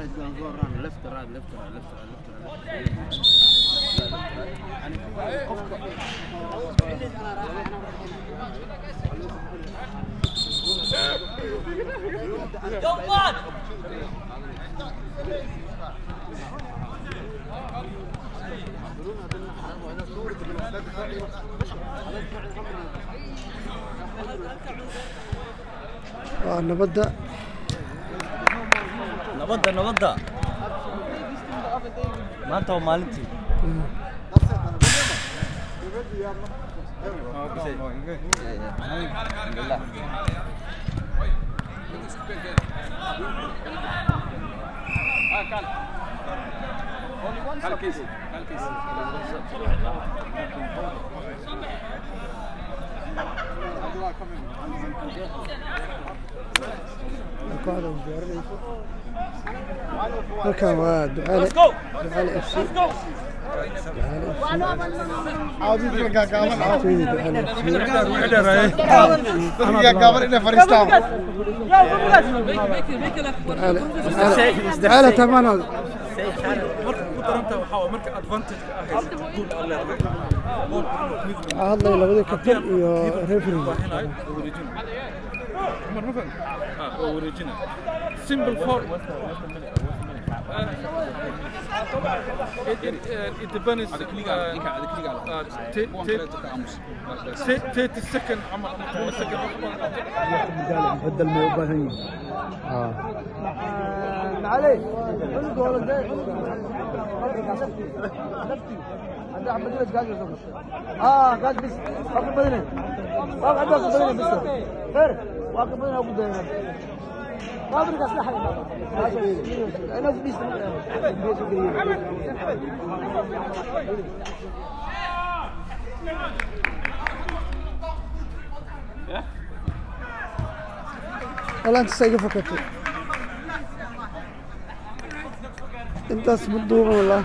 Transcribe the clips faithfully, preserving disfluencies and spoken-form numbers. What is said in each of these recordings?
نبدأ نبدأ نبدأ ما أنت ومالتي halkan waa ducaale ducaale f c ducaale tamaanood hadlay labadii kabtan iyo referee original simple form it, it, uh, it depends thirty second عمر twenty second بدل ما يبغى هني اه علي الجول ده عندي احمد بس قاعد يصور اه قاعد بس واقف بدنا واقف بدنا بس خير واقف بدنا ابو دايما ما ادري اسلحه انا بس والله انت سايق فكرت انت اسمه والله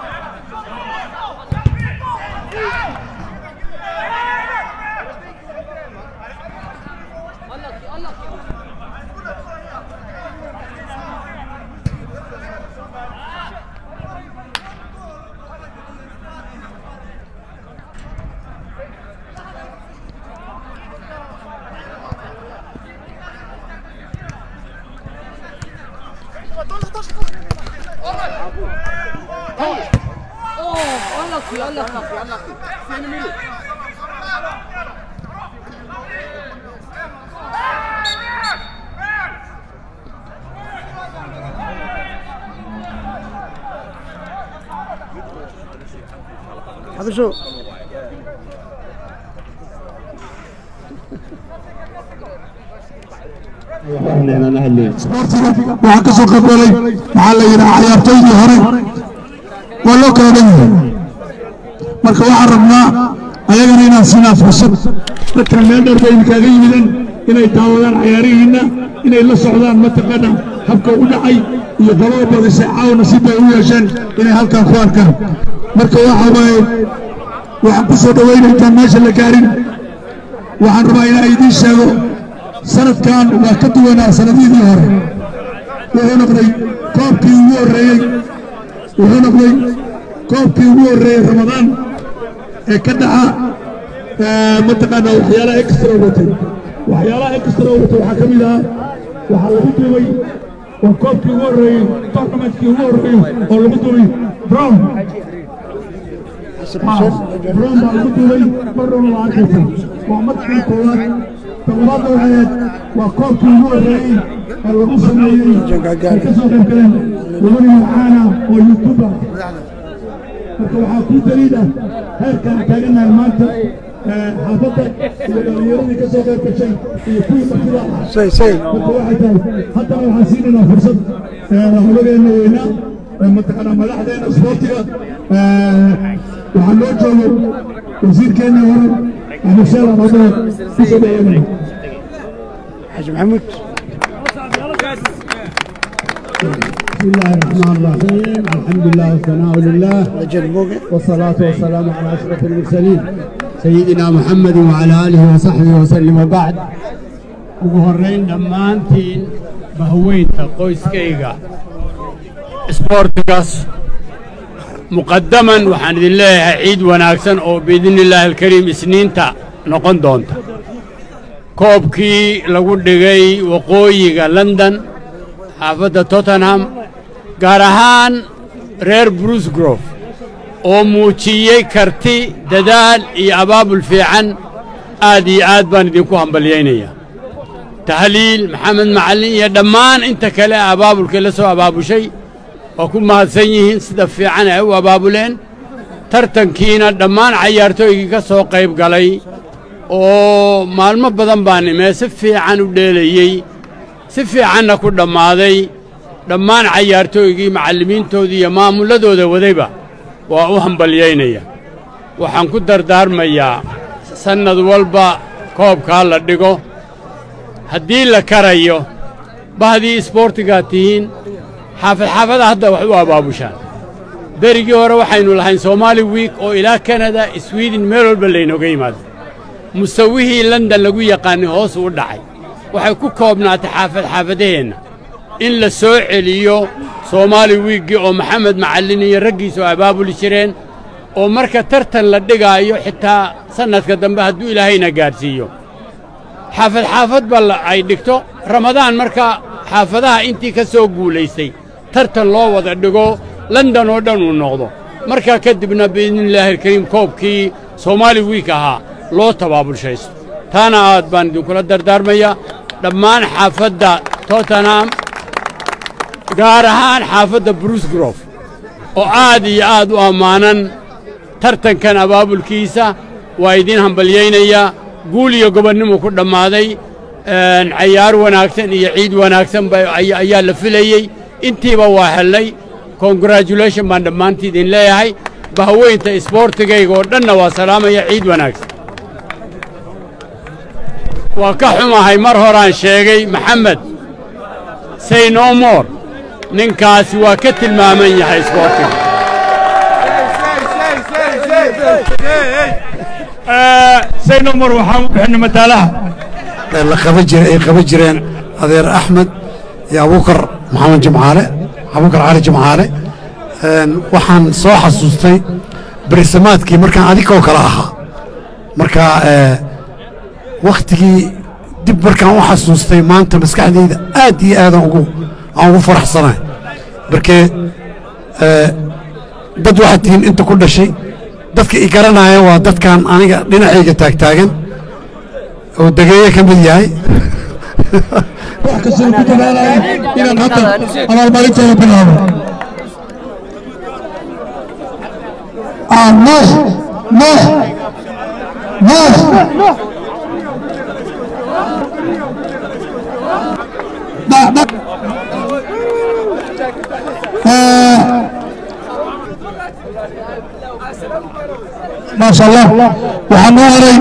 يلا خلاص يلا فين مين حبشو waxaa ka soo qaybgalay maxaa la yidhaha ciyaartoydii hore waa loo kala dhan yahay marka waxaan rabnaa ayagana inaan siinaa fursad dadkan meel dheer bay kaaga yimideen inay daawadaan ciyaarihiinna inay la socdaan mataqaana habka u dhacay iyo qolada badisay caawna si bay u yeesheen inay halkan ku arkaan marka waxa waaye waxaan ku soo dhawaynayntaan meesha la gaarin waxaan rabaa inaan idiin sheego sanadkan waa ka duwanaa sanadihii hore wuxuu noqday koobkii ugu horreeyey wuxuu noqday koobkii ugu horreeyey ramadaan ee ka dhaca mataqaana waxyaalaha extra watay waxyaalaha extra watay waxaa ka mid ah waxaa lagu duubay waa koobkii ugu horreeyey tournamentkii ugu horreeyey oo lagu duubay brown brown baa lagu duubay marroon waa arkaysa waa markii koowaad toddobaadda waxayd waa koobkii ugu horreeyey ee lagu sameeyey ay ka soo qayb galeen labadii caana oo youtuber marka waxaa kuu daliil ah heerkaan taaganahay maanta xaafadda iyo dhallinyaradii ka soo qayb gashay iyo kuwii martida marka waxay tahay haddana waxaan siinaynaa fursad holageena weynaa mataqaanaa madaxdeena isboortiga waxaa loo joogo wasiirkeena hore abusheela madoo kusoo dhaweynaya حاج محمود بسم الله الرحمن الرحيم الحمد لله والثناء لله والصلاة والسلام على أشرف المرسلين سيدنا محمد وعلى آله وصحبه وسلم وبعد وهرين دمانتين بهوينتا قويسكيغا سبورتكاس مقدما وحان إذن الله عيد وناكسن أو بإذن الله الكريم سنين تا نقن دونتا كوبكي لقود دقاي وقويقا لندن حافظة توتنهام قارهان رير بروس جروف oo muujiyey karti dadaal iyo abaabul fiican aad iyo aad baan idinku hambalyaynaya tahliil maxamed macallin iyo dhammaan inta kale abaabulka la soo abaabushay oo ku mahadsan yihiin sida fiican ay u abaabuleen tartankiina dhammaan cayaartooygii ka soo qayb galay oo maalmo badan baan imee si fiican u dheelayey si fiicanna ku dhammaaday dhammaan cayaartooygii macallimiintoodii iyo maamuladooda wadayba waa u hambalyaynaya waxaan ku dardaarmayaa sannad walba koobkaa la dhigo haddii la karayo bahdii isboortigaad tihiin xaafad xaafada hadda wax u abaabushaan berigii hore waxaynu lahayn soomaali wiik oo ilaa kanada swiden meel walba laynooga yimaado musawihii london lagu yaqaanay hoos u dhacay waxay ku koobnaatay xaafad xaafadaheenna in la soo celiyo soomaali wiiggii oo maxamed macallin iyo raggiisu abaabuli jireen oo marka tartan la dhigaayo xitaa sannadka dambe hadduu ilaahayna gaadhsiiyo xaafad xaafad ba ay dhigto ramadaan marka xaafadaha intii ka soo guulaystay tartan loo wada dhigo london oo dhan uu noqdo markaa kadibna biidnillaahi alkariim koobkii soomaali wiik ahaa loo tabaabulshaysto taana aad baan idinkula dardaarmayaa dhammaan xaafadda tottenham gaar ahaan xaafadda bruce grof oo aad iyo aad u ammaanan tartankan abaabulkiisa waa idiin hambalyaynayaa guul iyo gobonnimo ku dhammaaday cayaar wanaagsan iyo ciid wanaagsan ayaa la filayey intiiba waa hellay congratulation baan dhammaantii idin leeyahay bahaweynta isboortigayga oo dhanna waa salaamaya ciid wanaagsan waa ka xumahay mar horaan sheegay maxamed say no more ninkaasi waa ka tilmaaman yahay isboortiga say no more waxaan u bixinay mataalaha la qaban jiray ay qaban jireen adeer axmed iyo abuukar maxamed jimcaale abuukar cali jimcaale waxaan soo xasuustay berisamaadkii markaan adigoo kale ahaa marka wakhtigii dib markaan u xasuustay maanta maskaxdayda aad iyo aadaan ugu aan ugu faraxsanahay markee dad waxaad tihiin inta ku dhashay dadka i garanaya waa dadkan aniga dhinacayga taagtaagan oo degeeye ka mid yahay wax kastoo ku dadaalaya inaan hadda abaalmarintooda bilaabo nuux nuux nuux ما شاء الله وحنو هري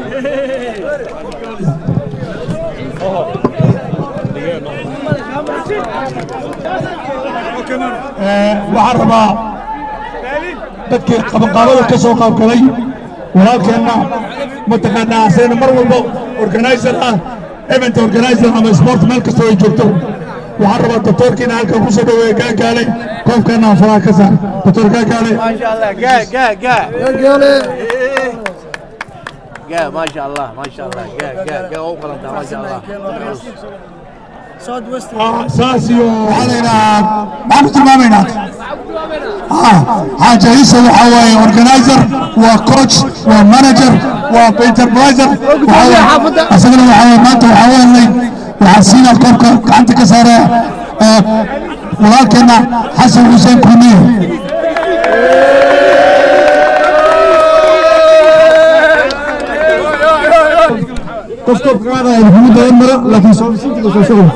waxaan rabaa dadkii qabanqaabada ka soo qaabgalay walaalkeenna mataqaanaa asayna mar walba organizer ah event organizer ama sport meel kastoo ay joogto waxaan rabaa doctorkiina halkan ku soo dhaweeya gaagaale koobkana faraha ka saar doctor gaagaale maasha allah gaa gaa gaa gaagaale gaa maasha allah maasha allah gaa gaa gaa oo qalanta maasha allah saas iyo waxaa la yidhahaa maxaan ku tilmaamaynaa xaaja ciise waxaa waaye organizer waa coach waa manager waa enterpriser asagana waxaa waaye maanta waxaa weelnay waxaa siinaa koobka gacanta ka saara walaalkeenna xasan xuseen kulmiye qof koobka qaadaya wuxuu dayan mara laakiin soomisiintiga soo socda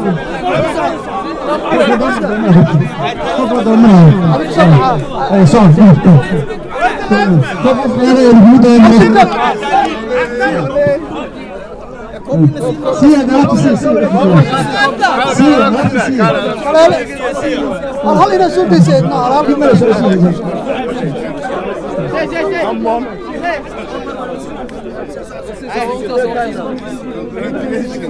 هل إلى سوق سيدنا عربي ما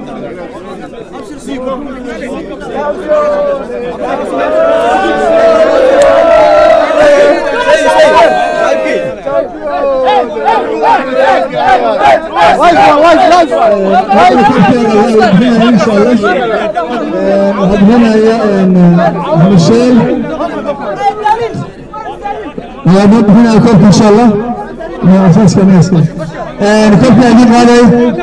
له هنا يا مشيل موجود هنا الكوب ان شاء الله يا اساس كناس الكوب يجيب هذا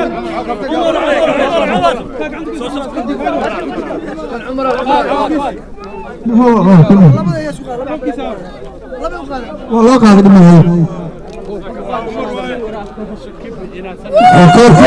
والله قاعد معي الكوب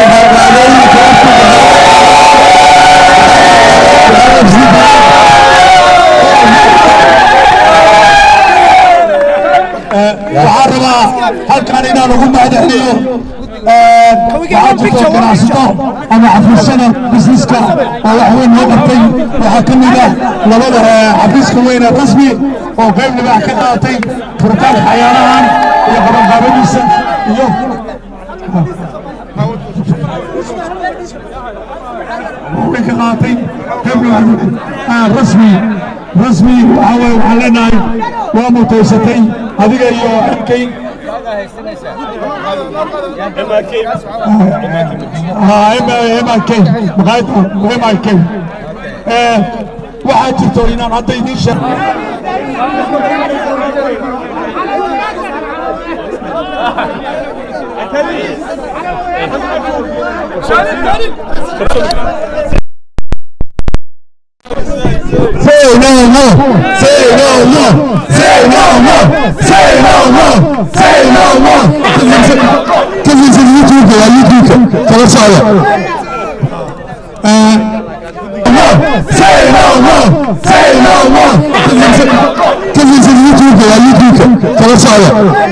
waxaan rabaa halkaan inaan ugu mahadceliyo waxaa ganacsato ama xafiisyada busineska oo wax weyn loo qabtay waxaa ka mid ah labada xafiiska weyn ee rasmi oo qayb libaax ka qaadatay furitaanka cayaarahan iyo qabanqaabadiisa iyo weyn ka qaadatay qayb libaax rasmi rasmi waxaa weeye waxaan leenahay waa mutaysatay adiga iyo arkay ها إما إما كي بغيت إما كي واحد تطورين أنا هذا يديش Say no more, say no more, say no more, say no more, say no more. كيف يصير يوتيوب يا يوتيوب خلاص على. Say no more, say no more. كيف يصير يوتيوب يا يوتيوب خلاص على.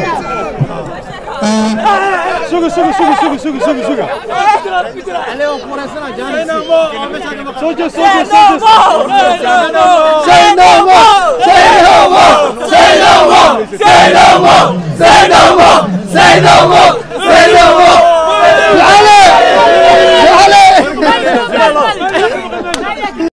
سوق سوق سوق سوق سوق سوق سوق. عليهم كورسنا جاني. سوق سوق سوق. Say no more, say no more, say no more, say no more, say no more, say no more, say no more.